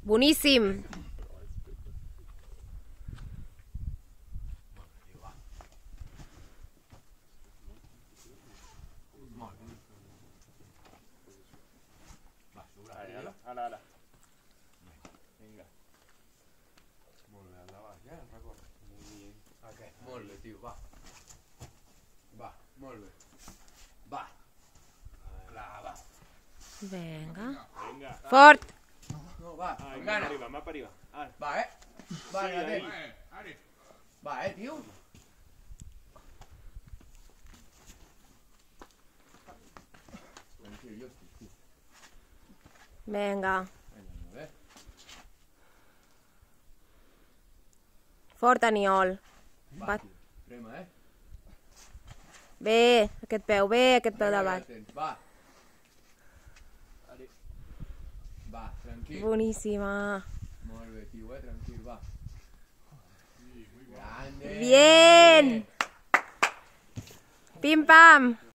Boníssim. Ara. Vinga. Molt bé, al davant, ja, recorda. Molt bé, tio, va. Va, molt bé. Va. Va. Vinga. Vinga. Fort. No, va, amb gana. Va per arriba. Va, Va, Sí, Va, tio. Tranquil, jo estic, tio. Vinga. Molt bé. Fort, Aniol. Va, tio. Prema, Bé, aquest peu de baix. Va. Va, tranquil. Boníssima. Molt bé, tio, tranquil, va. Grande. Bien. Pim pam.